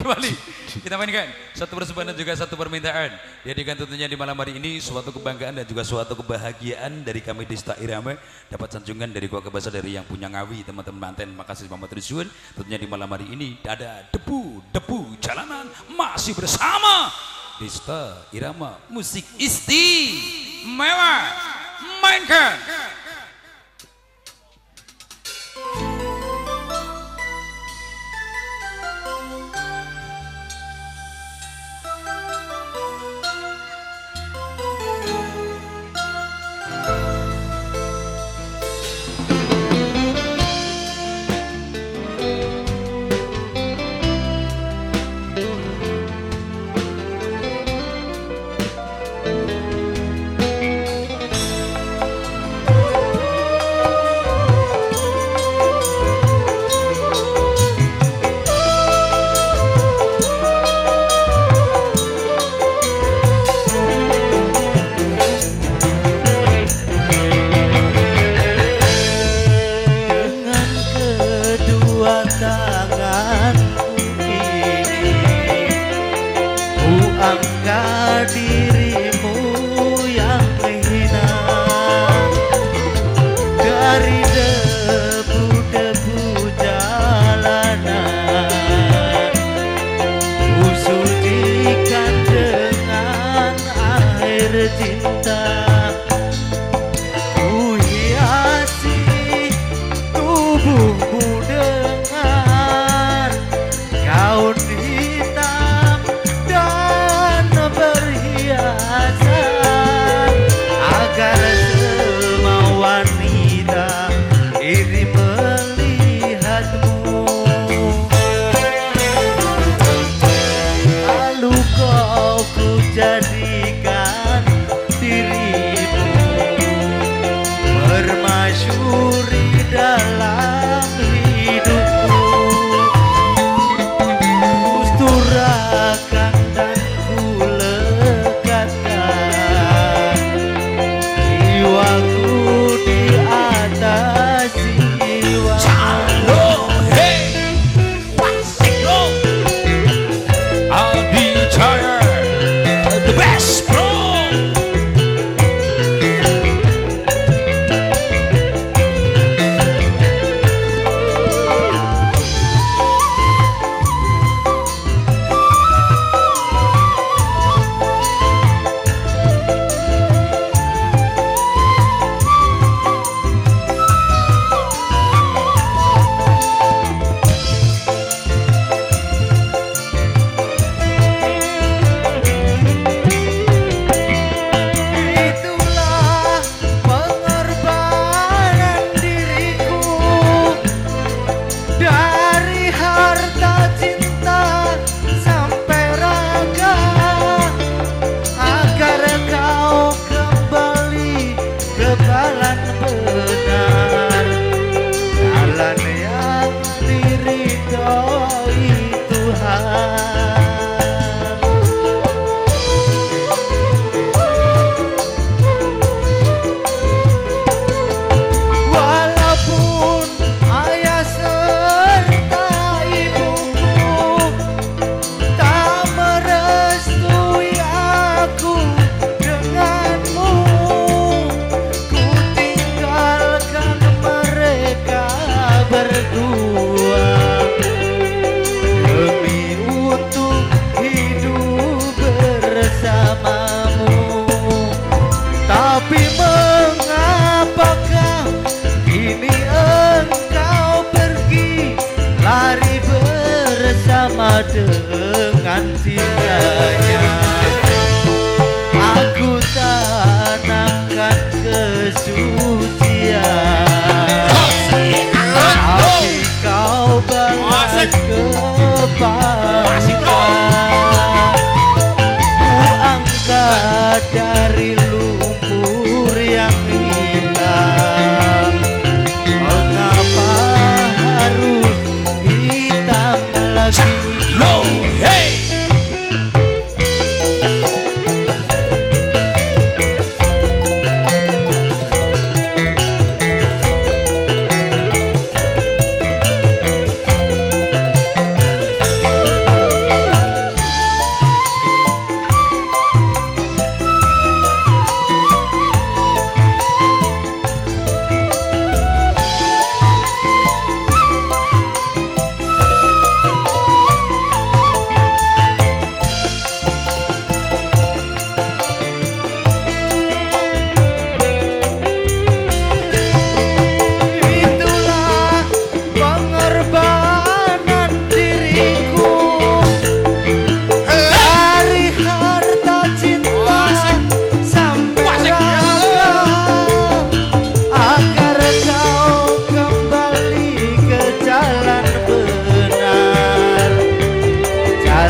kembali kita mainkan satu persembahan dan juga satu permintaan. Dihadirkan tentunya di malam hari ini suatu kebanggaan dan juga suatu kebahagiaan dari kami Desta Irama. Dapat sanjungan dari keluarga besar dari yang punya Ngawi, teman-teman manten. Makasih Mama Trisuun. Tentunya di malam hari ini ada debu jalanan masih bersama Desta Irama musik istimewa. Mainkan. Dirimu yang hina dari debu-debu jalanan, kusucikan dengan air cinta, ku hiasi tubuhmu dengan gaun hitam dan perhiasan, agar semua wanita iri melihatmu. Lalu kau ku jadikan dirimu permasyuri dalam hidupku, kusturakan dan kulekatkan jiwaku di atas jiwa. Aldi Jaya, the best bro. Itulah pengorbanan diriku, dari harta cinta sampai raga, agar kau kembali ke jalan benar, jalan yang diridhoi Tuhan. Walaupun ayah serta ibuku tak merestui aku denganmu, ku tinggalkan mereka berdua demi untuk hidup bersamamu. Tapi mengapakah kini engkau pergi, lari bersama dengan cintanya? Aku tanamkan kesucian, tapi kau balas kebaikan. Ku angkat dari lumpur yang hitam, mengapa harus hitam lagi?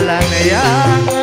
jalan yang